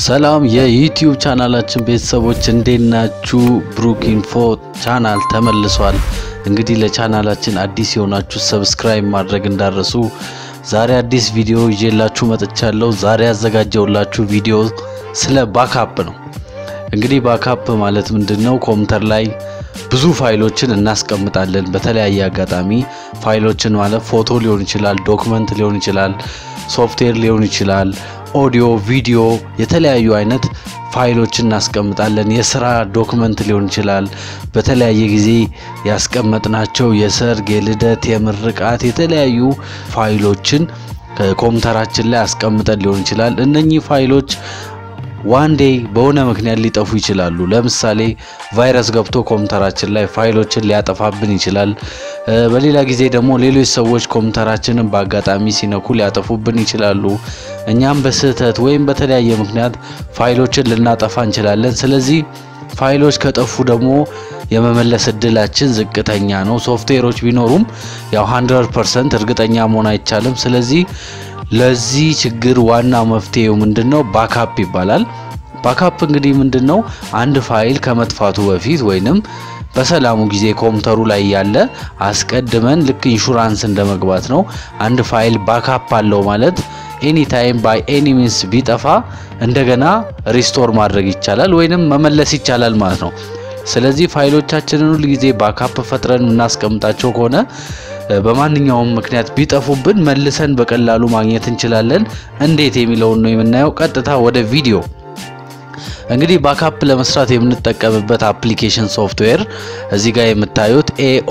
ሰላም የዩቲዩብ ቻናላችን ቤተሰቦች እንዴናችሁ ብሩክ ኢንፎ ቻናል ተመልሷል እንግዲህ ለቻናላችን አዲስ የሆናችሁ ሰብስክራይብ ማድረግ እንዳረሱ ዛሬ አዲስ ቪዲዮ ይዤላችሁ መጥቻለሁ ዛሬ ያዘጋጀውላችሁ ቪዲዮ ስለ ባክአፕ ነው እንግዲህ ባክአፕ ማለት ምንድነው ኮምፒውተር ላይ ብዙ ፋይሎችን እናስቀምጣለን በተለያየ አጋጣሚ ፋይሎችን ማለት ፎቶ ሊሆን ይችላል ዶክመንት ሊሆን ይችላል ሶፍትዌር ሊሆን ይችላል ኦዲዮ ቪዲዮ የተለያዩ አይነት ፋይሎችን እናስቀምጣለን የሥራ ዶክመንት ሊሆን ይችላል በተለያየ ጊዜ ያስቀመጥናቸው የሰርግ የልደት የምርቃት የተለያዩ ፋይሎችን ኮምፒውተራችን ላይ አስቀምጠን ሊሆን ይችላል እነኚህ ፋይሎች one day በሆነ ምክንያት ሊጠፉ ይችላሉ ለምሳሌ ቫይረስ ገብቶ ኮምፒውተራችን ላይ ፋይሎችን ሊያጠፋብን ይችላል በሌላ ጊዜ ደግሞ ሌሎች ሰዎች ኮምፒውተራችንን በአጋጣሚ ሲነኩ ሊያጠፉብን ይችላሉ እኛም በስህተት ወይም በተለያየ ምክንያት ፋይሎችን ልናጠፋ እንችላለን ስለዚህ ፋይሎች ከጠፉ ደግሞ የመመለስ እድላችን ዝቅተኛ ነው ሶፍትዌሮች ቢኖሩም ያው 100% እርግጠኛ መሆን አይቻልም ስለዚህ ለዚህ ችግር ዋና መፍትሄው ምንድነው ባክአፕ ይባላል ባክአፕ እንግዲህ ምንድነው አንድ ፋይል ከመጥፋቱ በፊት ወይንም በሰላሙ ጊዜ ኮምፒውተሩ ላይ ያለ አስቀድመን ልክ ኢንሹራንስ እንደመግባት ነው አንድ ፋይል ባክአፕ አለው ማለት any time by any means ቢጠፋ እንደገና ሪስቶር ማድረግ ይቻላል ወይንም መመለስ ይቻላል ማለት ነው ስለዚህ ፋይሎቻችንን ሁሉ ጊዜ ባክአፕ ፈጥረን እናስቀምጣቸው ከሆነ በማንኛውም ምክንያት ቢጠፉብን መልሰን በቀላሉ ማግኘት እንችላለን እንዴት የሚለው ነው የምናየው ቀጥታ ወደ ቪዲዮ እንግዲህ ባክአፕ ለመስራት የምንጠቀምበት አፕሊኬሽን ሶፍትዌር እዚህ ጋር የምታዩት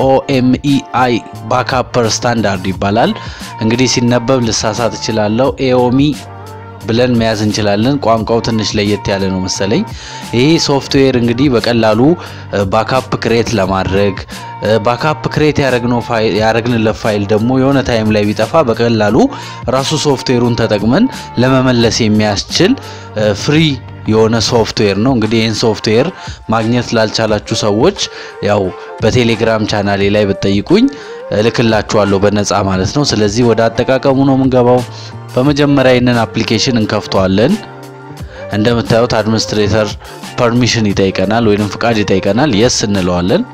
AOMEI ባክአፐር ስታንዳርድ ይባላል እንግዲህ ሲነበብ ልሳሳት ይችላልው AOME ብለን መያዝ እንችላለን ቋንቋው ትንሽ ለየት ያለ ነው መሰለኝ ይሄ ሶፍትዌር እንግዲህ በቀላሉ ባክአፕ ክሬት ለማድረግ ባክአፕ ክሬት ያረግንለት ፋይል ደግሞ የሆነ ታይም ላይ ቢጠፋ በቀላሉ ራሱ ሶፍትዌሩን ተጠቅመን ለመመለስ የሚያስችል ፍሪ የሆነ ሶፍትዌር ነው እንግዲህ ይሄን ሶፍትዌር ማግኘት ላልቻላችሁ ሰዎች ያው በቴሌግራም ቻናሌ ላይ ብትጠይቁኝ ልክላችኋለሁ በነፃ ማለት ነው ስለዚህ ወደ አጠቃቀሙ ነው የምንገባው በመጀመሪያ ይሄንን አፕሊኬሽን እንከፍተዋለን እንደምታዩት አድሚኒስትሬተር ፐርሚሽን ይጠይቀናል ወይንም ፍቃድ ይጠይቀናል yes እንለዋለን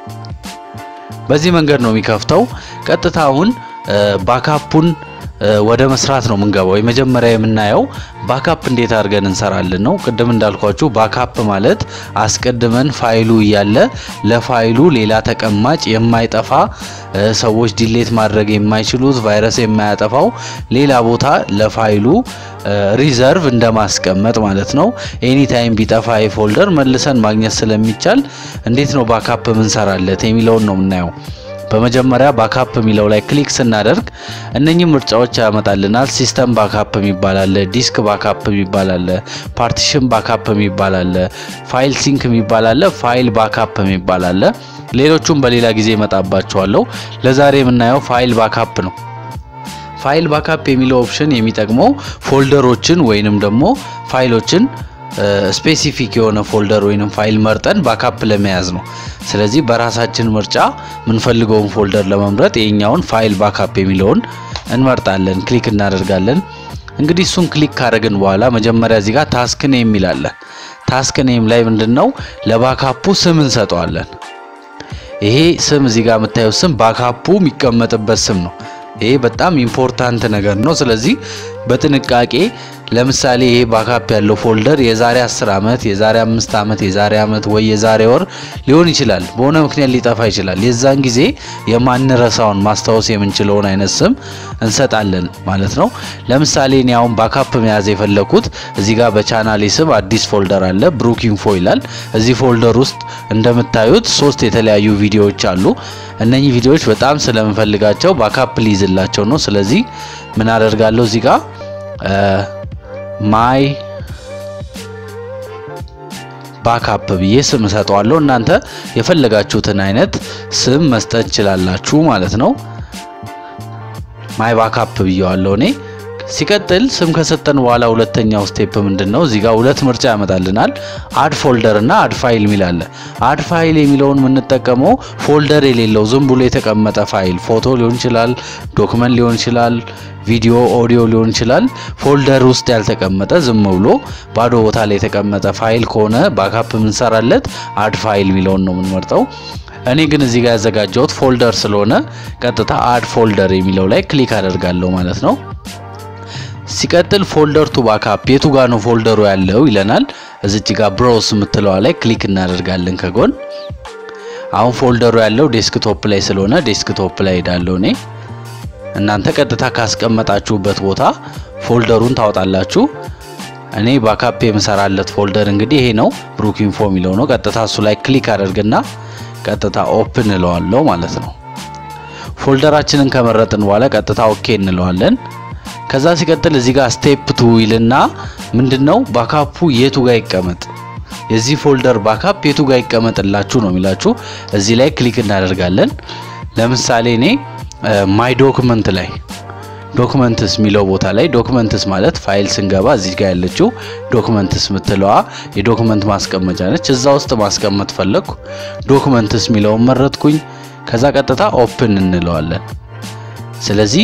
በዚህ መንገድ ነው የሚከፍተው ቀጥታ አሁን ባክአፑን ወደ መስራት ነው የምንገባው የመጀመሪያ የምናየው ባክአፕ እንዴት አድርገን እንሰራለን ነው ቅድም እንዳልኳችሁ ባክአፕ ማለት አስቀድመን ፋይሉ ያለ ለፋይሉ ሌላ ተቀማጭ የማይጠፋ ሰዎች ዲሌት ማድረግ የማይችሉት ቫይረስ የማያጠፋው ሌላ ቦታ ለፋይሉ ሪዘርቭ እንደማስቀመጥ ማለት ነው ኤኒ ታይም ቢጠፋ ፎልደር መልሰን ማግኘት ስለሚቻል እንዴት ነው ባክአፕ ምንሰራለት የሚለው ነው የምናየው በመጀመሪያ ባክአፕ የሚለው ላይ ክሊክ ስናደርግ እነኚህ ምርጫዎች ያመጣልናል ሲስተም ባክአፕ የሚባላል ዲስክ ባክአፕ የሚባላል ፓርቲሽን ባክአፕ የሚባላል ፋይል ሲንክ የሚባላል ፋይል ባክአፕ የሚባላል ሌሎቹም በሌላ ጊዜ መጣባቸዋለሁ ለዛሬ የምናየው ፋይል ባክአፕ ነው ፋይል ባክአፕ የሚለው ኦፕሽን የሚጠቅመው ፎልደሮችን ወይንም ደግሞ ፋይሎችን ስፔሲፊክ የሆነ ፎልደር ወይንም ፋይል መርጠን ባክአፕ ለመያዝ ነው ስለዚህ በራሳችን ምርጫ ምን ፈልገውን ፎልደር ለመምረጥ የኛውን ፋይል ባክአፕ የሚለውን እንመርጣለን ክሊክ እናደርጋለን እንግዲህ እሱን ክሊክ ካደረግን በኋላ መጀመሪያ እዚህ ጋር ታስክ ኔም ይላል ታስክ ኔም ላይ ምንድነው ለባክአፑ ስም እንሰጠዋለን ይሄ ስም እዚህ ጋር የምታዩት ስም ባክአፑ የሚቀመጥበት ስም ነው ይሄ በጣም ኢምፖርታንት ነገር ነው ስለዚህ በጥንቃቄ ለምሳሌ ይሄ ባክአፕ ያለው ፎልደር የዛሬ 10 አመት የዛሬ 5 አመት የዛሬ አመት ወይ የዛሬ ወር ሊሆን ይችላል በሆነ ምክንያት ሊጠፋ ይችላል የዛን ጊዜ የማንረሳውን ማስታወስ የምንችለውን አይነት ስም እንሰጣለን ማለት ነው ለምሳሌ እኔ አሁን ባክአፕ መያዝ የፈለኩት እዚህ ጋር በቻናሌ ስም አዲስ ፎልደር አለ ብሩክ ኢንፎ ይላል እዚህ ፎልደር ውስጥ እንደምታዩት 3 የተለያዩ ቪዲዮዎች አሉ እነኚህ ቪዲዮዎች በጣም ስለምፈልጋቸው ባክአፕ ሊይዝላቸው ነው ስለዚህ ምን አደርጋለሁ እዚህ ጋር ማይ ባክአፕ ብዬ ስም ሰጠዋለሁ እናንተ የፈለጋችሁትን አይነት ስም መስጠት ይችላልላችሁ ማለት ነው ማይ ባክአፕ ብየዋለሁ እኔ ሲቀጥል ስም ከሰጠን በኋላ ሁለተኛው ስቴፕ ምንድነው? እዚህ ጋር ሁለት ምርጫ ያመጣልናል። አድ ፎልደር እና አድ ፋይል ሚላል። አድ ፋይል የሚለውን የምንጠቀመው ፎልደር የሌለው ዝም ብሎ የተቀመጠ ፋይል ፎቶ ሊሆን ይችላል፣ ዶክመንት ሊሆን ይችላል፣ ቪዲዮ ኦዲዮ ሊሆን ይችላል። ፎልደር ውስጥ ያልተቀመጠ ዝም ብሎ ባዶ ቦታ ላይ የተቀመጠ ፋይል ከሆነ ባካፕ ምንሰራለት አድ ፋይል ሚለውን ነው የምንመርጠው። እኔ ግን እዚህ ጋር ያዘጋጀሁት ፎልደር ስለሆነ ቀጥታ አድ ፎልደር የሚለው ላይ ክሊክ አደርጋለሁ ማለት ነው። ሲቀጥል ፎልደር ቱ ባካፕ የቱ ጋር ነው ፎልደሩ ያለው ይለናል። እዚች ጋር ብራውዝ የምትለዋ ላይ ክሊክ እናደርጋለን ከጎን። አሁን ፎልደሩ ያለው ዴስክቶፕ ላይ ስለሆነ ዴስክቶፕ ላይ ሄዳለሁ እኔ። እናንተ ቀጥታ ካስቀመጣችሁበት ቦታ ፎልደሩን ታወጣላችሁ። እኔ ባካፕ የምሰራለት ፎልደር እንግዲህ ይሄ ነው፣ ብሩክ ኢንፎ የሚለው ነው። ቀጥታ እሱ ላይ ክሊክ አደርግና ቀጥታ ኦፕን እንለዋለሁ ማለት ነው። ፎልደራችንን ከመረጥን በኋላ ቀጥታ ኦኬ እንለዋለን። ከዛ ሲቀጥል እዚህ ጋር ስቴፕ 2 ይልና ምንድነው ባካፑ የቱ ጋር ይቀመጥ፣ የዚህ ፎልደር ባካፕ የቱ ጋር ይቀመጥላችሁ ነው የሚላችሁ። እዚህ ላይ ክሊክ እናደርጋለን። ለምሳሌ እኔ ማይ ዶክመንት ላይ ዶክመንትስ ሚለው ቦታ ላይ ዶክመንትስ ማለት ፋይል ስንገባ እዚህ ጋር ያለችው ዶክመንትስ ምትለዋ የዶክመንት ማስቀመጫ ነች። እዛ ውስጥ ማስቀመጥ ፈለኩ። ዶክመንትስ ሚለው መረጥኩኝ። ከዛ ቀጥታ ኦፕን እንለዋለን። ስለዚህ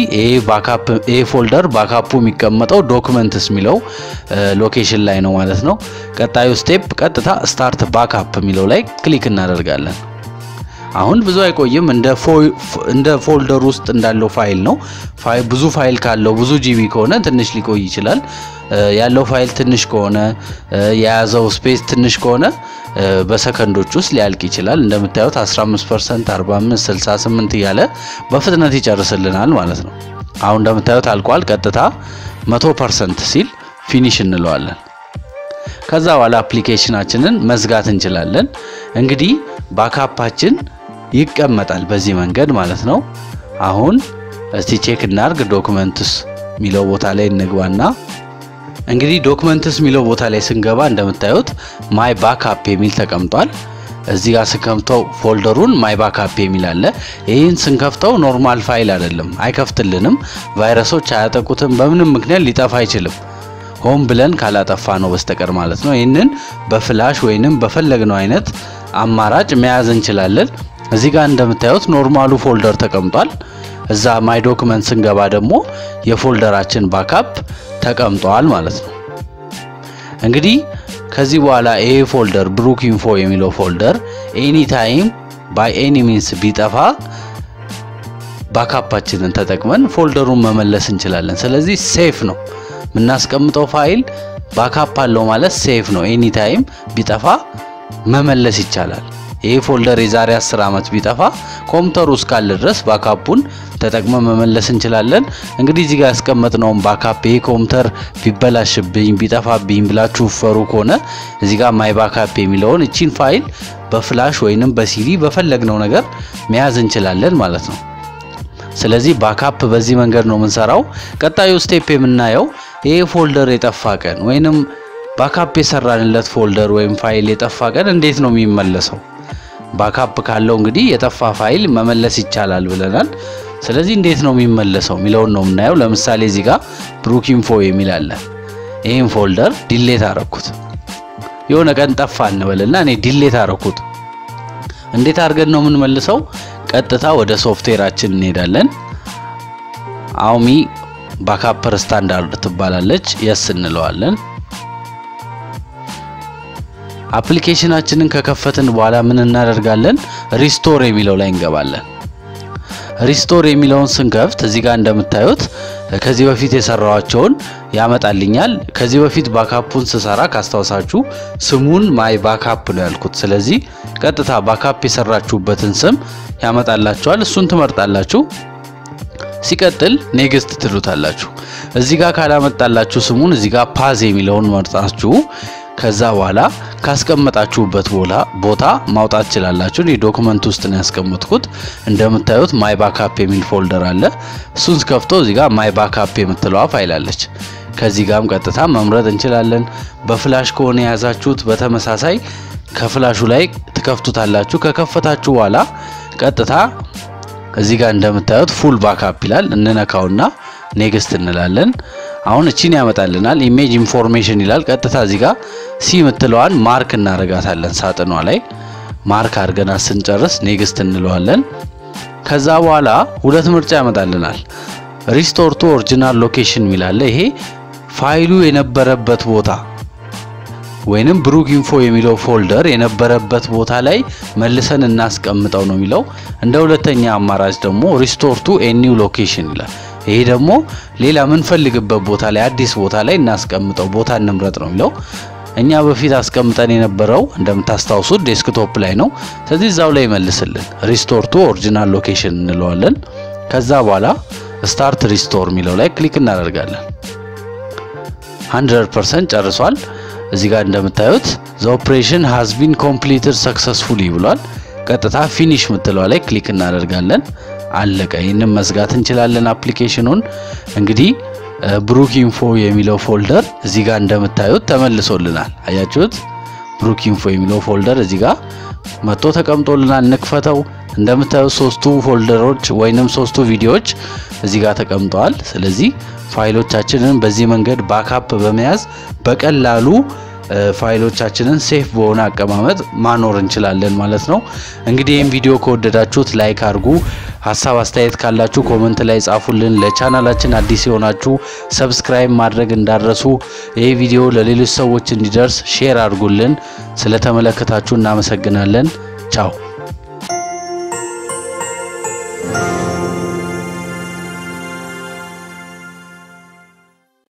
ይሄ ፎልደር ባካፑ የሚቀመጠው ዶክመንትስ ሚለው ሎኬሽን ላይ ነው ማለት ነው። ቀጣዩ ስቴፕ ቀጥታ ስታርት ባካፕ ሚለው ላይ ክሊክ እናደርጋለን። አሁን ብዙ አይቆይም። እንደ ፎልደር ውስጥ እንዳለው ፋይል ነው። ብዙ ፋይል ካለው ብዙ ጂቢ ከሆነ ትንሽ ሊቆይ ይችላል። ያለው ፋይል ትንሽ ከሆነ የያዘው ስፔስ ትንሽ ከሆነ በሰከንዶች ውስጥ ሊያልቅ ይችላል። እንደምታዩት 15%፣ 45፣ 68 እያለ በፍጥነት ይጨርስልናል ማለት ነው። አሁን እንደምታዩት አልቋል። ቀጥታ 100% ሲል ፊኒሽ እንለዋለን። ከዛ በኋላ አፕሊኬሽናችንን መዝጋት እንችላለን። እንግዲህ ባካፓችን ይቀመጣል በዚህ መንገድ ማለት ነው። አሁን እስቲ ቼክ እናርግ። ዶክመንትስ ሚለው ቦታ ላይ እንግባና እንግዲህ ዶክመንትስ ሚለው ቦታ ላይ ስንገባ እንደምታዩት ማይ ባካፕ የሚል ተቀምጧል። እዚህ ጋር ስንከፍተው ፎልደሩን ማይ ባካፕ የሚል አለ። ይሄን ስንከፍተው ኖርማል ፋይል አይደለም፣ አይከፍትልንም። ቫይረሶች አያጠቁትም። በምንም ምክንያት ሊጠፋ አይችልም፣ ሆም ብለን ካላጠፋ ነው በስተቀር ማለት ነው። ይሄንን በፍላሽ ወይንም በፈለግነው አይነት አማራጭ መያዝ እንችላለን። እዚህ ጋር እንደምታዩት ኖርማሉ ፎልደር ተቀምጧል። እዛ ማይ ዶክመንት ስንገባ ደግሞ የፎልደራችን ባካፕ ተቀምጧል ማለት ነው። እንግዲህ ከዚህ በኋላ ይሄ ፎልደር ብሩክ ኢንፎ የሚለው ፎልደር ኤኒ ታይም ባይ ኤኒ ሚንስ ቢጠፋ ባካፓችንን ተጠቅመን ፎልደሩን መመለስ እንችላለን። ስለዚህ ሴፍ ነው ምናስቀምጠው ፋይል ባካፕ አለው ማለት ሴፍ ነው። ኤኒ ታይም ቢጠፋ መመለስ ይቻላል። ይሄ ፎልደር የዛሬ 10 አመት ቢጠፋ ኮምፒውተሩ እስካለ ድረስ ባካፑን ተጠቅመን መመለስ እንችላለን። እንግዲህ እዚህ ጋር ያስቀመጥነው ባካፕ ይሄ ኮምፒውተር ቢበላሽብኝ ቢጠፋብኝ ብላችሁ ፈሩ ከሆነ እዚህ ጋር ማይ ባካፕ የሚለውን እቺን ፋይል በፍላሽ ወይንም በሲዲ በፈለግነው ነገር መያዝ እንችላለን ማለት ነው። ስለዚህ ባካፕ በዚህ መንገድ ነው የምንሰራው። ቀጣዩ ስቴፕ የምናየው ይሄ ፎልደር የጠፋ ቀን ወይንም ባካፕ የሰራንለት ፎልደር ወይም ፋይል የጠፋ ቀን እንዴት ነው የሚመለሰው? ባካፕ ካለው እንግዲህ የጠፋ ፋይል መመለስ ይቻላል ብለናል። ስለዚህ እንዴት ነው የሚመለሰው ሚለውን ነው የምናየው። ለምሳሌ እዚህ ጋር ብሩክ ኢንፎ የሚል አለ። ይሄን ፎልደር ዲሌት አረኩት። የሆነ ቀን ጠፋ እንበልና እኔ ዲሌት አረኩት። እንዴት አድርገን ነው የምንመልሰው? ቀጥታ ወደ ሶፍትዌራችን እንሄዳለን። አውሚ ባካፕ ስታንዳርድ ትባላለች። የስ እንለዋለን። አፕሊኬሽናችንን ከከፈትን በኋላ ምን እናደርጋለን? ሪስቶር የሚለው ላይ እንገባለን። ሪስቶር የሚለውን ስንከፍት እዚህ ጋር እንደምታዩት ከዚህ በፊት የሰራዋቸውን ያመጣልኛል። ከዚህ በፊት ባካፑን ስሰራ ካስታውሳችሁ ስሙን ማይ ባካፕ ነው ያልኩት። ስለዚህ ቀጥታ ባካፕ የሰራችሁበትን ስም ያመጣላችኋል። እሱን ትመርጣላችሁ። ሲቀጥል ኔክስት ትሉታላችሁ። እዚህ ጋር ካላመጣላችሁ ስሙን እዚህ ጋር ፓዝ የሚለውን መርጣችሁ ከዛ በኋላ ካስቀመጣችሁበት ቦታ ማውጣት ይችላልላችሁ። እኔ ዶክመንት ውስጥ ነው ያስቀመጥኩት። እንደምታዩት ማይ ባካፕ የሚል ፎልደር አለ። እሱን ከፍቶ እዚህ ጋር ማይ ባካፕ የምትለዋ ፋይል አለች። ከዚህ ጋርም ቀጥታ መምረጥ እንችላለን። በፍላሽ ከሆነ ያዛችሁት በተመሳሳይ ከፍላሹ ላይ ትከፍቱታላችሁ። ከከፈታችሁ በኋላ ቀጥታ እዚህ ጋር እንደምታዩት ፉል ባካፕ ይላል። እንነካውና ኔክስት እንላለን አሁን እቺን ያመጣልናል ኢሜጅ ኢንፎርሜሽን ይላል ቀጥታ እዚህ ጋር ሲ ምትለዋን ማርክ እናረጋታለን ሳጥኗ ላይ ማርክ አድርገና ስንጨርስ ኔክስት እንለዋለን ከዛ በኋላ ሁለት ምርጫ ያመጣልናል ሪስቶር ቱ ኦሪጂናል ሎኬሽን ይላል ይሄ ፋይሉ የነበረበት ቦታ ወይንም ብሩክ ኢንፎ የሚለው ፎልደር የነበረበት ቦታ ላይ መልሰን እናስቀምጠው ነው የሚለው እንደ ሁለተኛ አማራጭ ደግሞ ሪስቶር ቱ ኤ ኒው ሎኬሽን ይላል ይሄ ደግሞ ሌላ ምን ፈልግበት ቦታ ላይ አዲስ ቦታ ላይ እናስቀምጠው ቦታ እንምረጥ ነው የሚለው እኛ በፊት አስቀምጠን የነበረው እንደምታስታውሱት ዴስክቶፕ ላይ ነው ስለዚህ እዛው ላይ መልስልን ሪስቶር ቱ ኦሪጂናል ሎኬሽን እንለዋለን ከዛ በኋላ ስታርት ሪስቶር የሚለው ላይ ክሊክ እናደርጋለን 100% ጨርሷል እዚህ ጋር እንደምታዩት the operation has been completed successfully ብሏል ቀጥታ ፊኒሽ ምትለው ላይ ክሊክ እናደርጋለን አለቀ ይሄንን መዝጋት እንችላለን አፕሊኬሽኑን እንግዲህ ብሩክ ኢንፎ የሚለው ፎልደር እዚህ ጋር እንደምታዩት ተመልሶልናል አያችሁት ብሩክ ኢንፎ የሚለው ፎልደር እዚህ ጋር መጥቶ ተቀምጦልናል ንክፈተው እንደምታዩት ሶስቱ ፎልደሮች ወይንም ሶስቱ ቪዲዮዎች እዚህ ጋር ተቀምጠዋል ስለዚህ ፋይሎቻችንን በዚህ መንገድ ባክአፕ በመያዝ በቀላሉ ፋይሎቻችንን ሴፍ በሆነ አቀማመጥ ማኖር እንችላለን ማለት ነው እንግዲህ ይሄን ቪዲዮ ከወደዳችሁት ላይክ አድርጉ ሐሳብ አስተያየት ካላችሁ ኮሜንት ላይ ጻፉልን ለቻናላችን አዲስ የሆናችሁ ሰብስክራይብ ማድረግ እንዳትረሱ ይሄ ቪዲዮ ለሌሎች ሰዎች እንዲደርስ ሼር አድርጉልን ስለተመለከታችሁ እናመሰግናለን ቻው